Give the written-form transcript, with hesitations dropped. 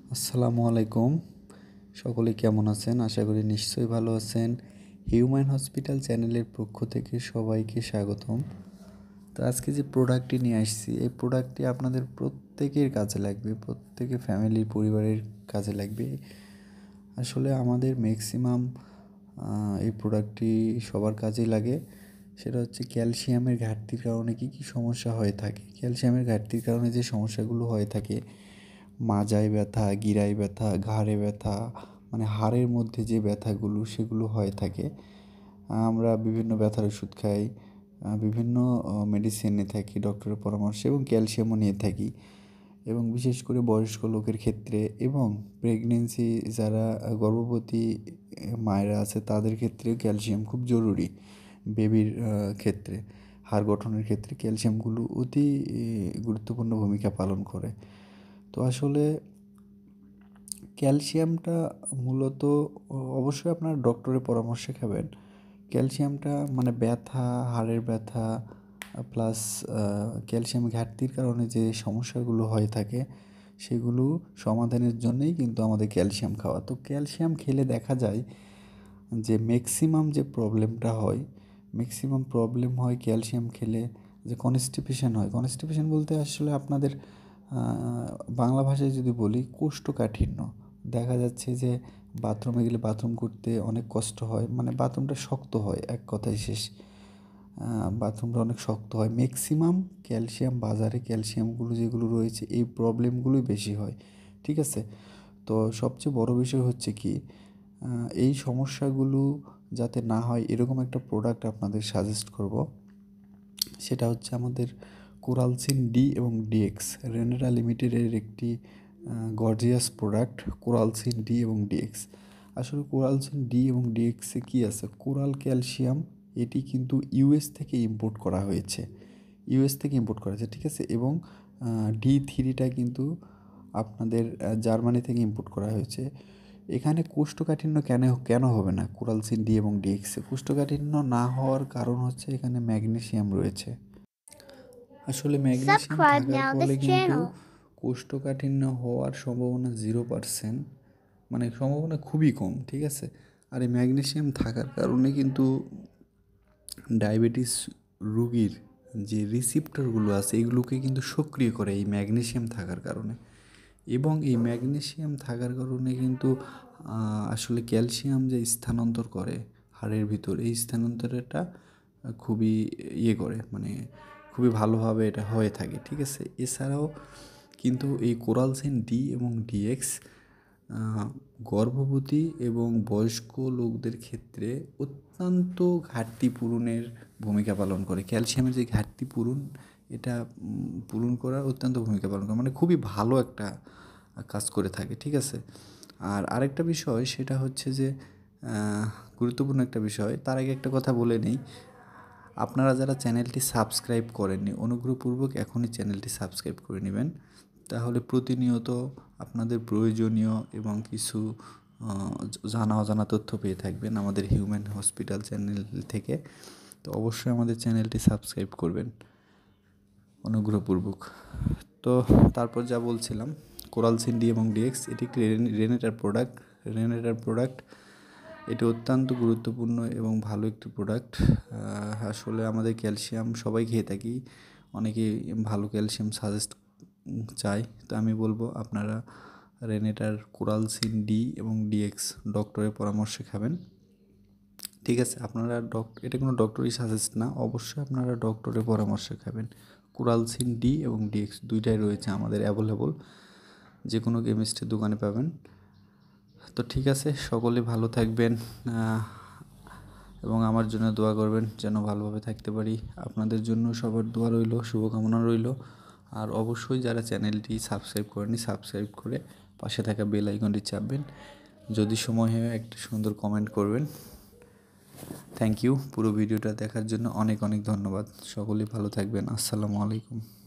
আসসালামু আলাইকুম। সকলে কেমন আছেন? আশা করি নিশ্চয়ই ভালো আছেন। হিউম্যান হসপিটাল চ্যানেলের পক্ষ থেকে সবাইকে স্বাগতম। তো আজকে যে প্রোডাক্টটি নিয়ে আসছি, এই প্রোডাক্টটি আপনাদের প্রত্যেকের কাজে লাগবে, প্রত্যেকের ফ্যামিলির পরিবারের কাজে লাগবে। আসলে আমাদের ম্যাক্সিমাম এই প্রোডাক্টটি সবার কাজেই লাগে। সেটা হচ্ছে ক্যালসিয়ামের ঘাটতির কারণে কী সমস্যা হয়ে থাকে। ক্যালসিয়ামের ঘাটতির কারণে যে সমস্যাগুলো হয়ে থাকে, মাজায় ব্যথা, গিরায় ব্যথা, ঘাড়ে ব্যথা, মানে হাড়ের মধ্যে যে ব্যথাগুলো সেগুলো হয়ে থাকে। আমরা বিভিন্ন ব্যথার ওষুধ খাই, বিভিন্ন মেডিসিন নিয়ে থাকি ডক্টরের পরামর্শে, এবং ক্যালসিয়ামও নিয়ে থাকি। এবং বিশেষ করে বয়স্ক লোকের ক্ষেত্রে এবং প্রেগনেন্সি যারা গর্ভবতী মায়েরা আছে তাদের ক্ষেত্রেও ক্যালসিয়াম খুব জরুরি। বেবির ক্ষেত্রে, হাড় গঠনের ক্ষেত্রে ক্যালসিয়ামগুলো অতি গুরুত্বপূর্ণ ভূমিকা পালন করে। তো আসলে ক্যালসিয়ামটা মূলত অবশ্যই আপনার ডক্টরের পরামর্শে খাবেন। ক্যালসিয়ামটা মানে ব্যথা, হাড়ের ব্যথা প্লাস ক্যালসিয়াম ঘাটতির কারণে যে সমস্যাগুলো হয়ে থাকে সেগুলো সমাধানের জন্যই কিন্তু আমাদের ক্যালসিয়াম খাওয়া। তো ক্যালসিয়াম খেলে দেখা যায় যে ম্যাক্সিমাম যে প্রবলেমটা হয়, ম্যাক্সিমাম প্রবলেম হয় ক্যালসিয়াম খেলে, যে কনস্টিপেশন হয়। কনস্টিপেশন বলতে আসলে আপনাদের বাংলা ভাষায় যদি বলি, কোষ্ঠকাঠিন্য। দেখা যাচ্ছে যে বাথরুমে গেলে বাথরুম করতে অনেক কষ্ট হয়, মানে বাথরুমটা শক্ত হয়, এক কথায় শেষ। বাথরুমটা অনেক শক্ত হয়। ম্যাক্সিমাম ক্যালসিয়াম, বাজারে ক্যালসিয়ামগুলো যেগুলো রয়েছে এই প্রবলেমগুলোই বেশি হয়, ঠিক আছে? তো সবচেয়ে বড় বিষয় হচ্ছে কি, এই সমস্যাগুলো যাতে না হয় এরকম একটা প্রোডাক্ট আপনাদের সাজেস্ট করব। সেটা হচ্ছে আমাদের কোরালসিন ডি এবং ডিএক্স, রেনেটা লিমিটেডের একটি গর্জিয়াস প্রোডাক্ট, কোরালসিন ডি এবং ডিএক্স। আসলে কোরালসিন ডি এবং ডিএক্সে কী আছে? কোরাল ক্যালসিয়াম, এটি কিন্তু ইউএস থেকে ইম্পোর্ট করা হয়েছে, ঠিক আছে? এবং ডি3টা কিন্তু আপনাদের জার্মানি থেকে ইম্পোর্ট করা হয়েছে। এখানে কোষ্ঠকাঠিন্য কেন কেন হবে না কোরালসিন ডি এবং ডিএক্সে? কোষ্ঠকাঠিন্য না হওয়ার কারণ হচ্ছে এখানে ম্যাগনেসিয়াম রয়েছে। আসলে ম্যাগনেসিয়াম Subscribe থাকার now ফলে this কিন্তু channel. কোষ্ঠকাঠিন্য হওয়ার সম্ভাবনা 0%, মানে সম্ভাবনা খুবই কম, ঠিক আছে? আর এই ম্যাগনেসিয়াম থাকার কারণে কিন্তু ডায়াবেটিস রোগীর যে রিসিপ্টরগুলো আছে এগুলোকে কিন্তু সক্রিয় করে এই ম্যাগনেসিয়াম থাকার কারণে। এবং এই ম্যাগনেসিয়াম থাকার কারণে কিন্তু আসলে ক্যালসিয়াম যে স্থানান্তর করে হাড়ের ভিতর, এই স্থানান্তরটা খুবই করে, মানে খুবই ভালোভাবে এটা হয়ে থাকে, ঠিক আছে? এছাড়াও কিন্তু এই কোরালসিন ডি এবং ডিএক্স গর্ভবতী এবং বয়স্ক লোকদের ক্ষেত্রে অত্যন্ত ঘাটতি পূরণের ভূমিকা পালন করে। ক্যালসিয়ামের যে ঘাটতি পূরণ, এটা পূরণ করার অত্যন্ত ভূমিকা পালন করে, মানে খুবই ভালো একটা কাজ করে থাকে, ঠিক আছে? আর আরেকটা বিষয় সেটা হচ্ছে যে গুরুত্বপূর্ণ একটা বিষয়, তার আগে একটা কথা বলে নেই। আপনারা যারা চ্যানেলটি সাবস্ক্রাইব করেননি, অনুগ্রহপূর্বক এখনই চ্যানেলটি সাবস্ক্রাইব করে নেবেন। তাহলে প্রতিনিয়ত আপনাদের প্রয়োজনীয় এবং কিছু জানা অজানা তথ্য পেয়ে থাকবেন আমাদের হিউম্যান হসপিটাল চ্যানেল থেকে। তো অবশ্যই আমাদের চ্যানেলটি সাবস্ক্রাইব করবেন অনুগ্রহপূর্বক। তো তারপর যা বলছিলাম, কোরালসিন ডি এবং ডিএক্স এটি একটি রেনেটার প্রোডাক্ট। এটি অত্যন্ত গুরুত্বপূর্ণ এবং ভালো একটি প্রোডাক্ট। আসলে আমাদের ক্যালসিয়াম সবাই খেয়ে থাকি, অনেকেই ভালো ক্যালসিয়াম সাজেস্ট চাই। তো আমি বলবো আপনারা রেনেটার কোরালসিন ডি এবং ডিএক্স ডক্টরের পরামর্শে খাবেন, ঠিক আছে? আপনারা এটা কোনো ডক্টরই সাজেস্ট না, অবশ্যই আপনারা ডক্টরের পরামর্শে খাবেন। কোরালসিন ডি এবং ডিএক্স দুইটাই রয়েছে আমাদের অ্যাভেলেবল, যে কোনো কেমিস্টের দোকানে পাবেন। তো ঠিক আছে, সকলে ভালো থাকবেন এবং আমার জন্য দোয়া করবেন যেন ভালোভাবে থাকতে পারি। আপনাদের জন্য সবার দোয়া রইল, শুভকামনা রইল। আর অবশ্যই যারা চ্যানেলটি সাবস্ক্রাইব করেনি, সাবস্ক্রাইব করে পাশে থাকা বেল আইকনটি চাপবেন। যদি সময় হয় একটা সুন্দর কমেন্ট করবেন। থ্যাংক ইউ পুরো ভিডিওটা দেখার জন্য, অনেক অনেক ধন্যবাদ। সকলেই ভালো থাকবেন। আসসালামু আলাইকুম।